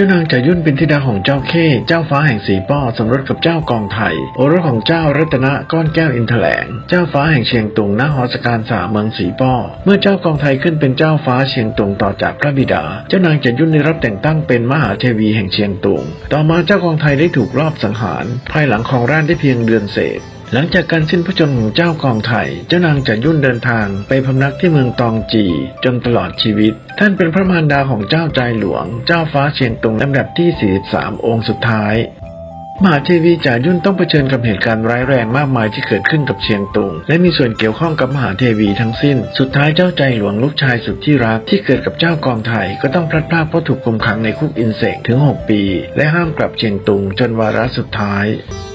จ้านางจ่ายุ่นเป็นธิดาของเจ้าเข้เจ้าฟ้าแห่งสีป้อสมรสกับเจ้ากองไทยโอรสของเจ้ารัตนะก้อนแก้วอินทแถลงเจ้าฟ้าแห่งเชียงตุงณหอสการสาเมืองสีป้อเมื่อเจ้ากองไทยขึ้นเป็นเจ้าฟ้าเชียงตุงต่อจากพระบิดาเจ้านางจ่ายุ่นได้รับแต่งตั้งเป็นมหาเทวีแห่งเชียงตุงต่อมาเจ้ากองไทยได้ถูกลอบสังหารภายหลังครองราชย์ได้เพียงเดือนเศษหลังจากการสิ้นพระชนม์ของเจ้ากองไทยเจ้านางจ่ายุ่นเดินทางไปพำนักที่เมืองตองจีจนตลอดชีวิตท่านเป็นพระมารดาของเจ้าใจหลวงเจ้าฟ้าเชียงตุงลำดับที่43องค์สุดท้ายมหาเทวีจ่ายุ่นต้องเผชิญกับเหตุการณ์ร้ายแรงมากมายที่เกิดขึ้นกับเชียงตุงและมีส่วนเกี่ยวข้องกับมหาเทวีทั้งสิ้นสุดท้ายเจ้าใจหลวงลูกชายสุดที่รักที่เกิดกับเจ้ากองไทยก็ต้องพลัดพรากเพราะถูกคุมขังในคุกอินเสกถึง6 ปีและห้ามกลับเชียงตุงจนวาระสุดท้าย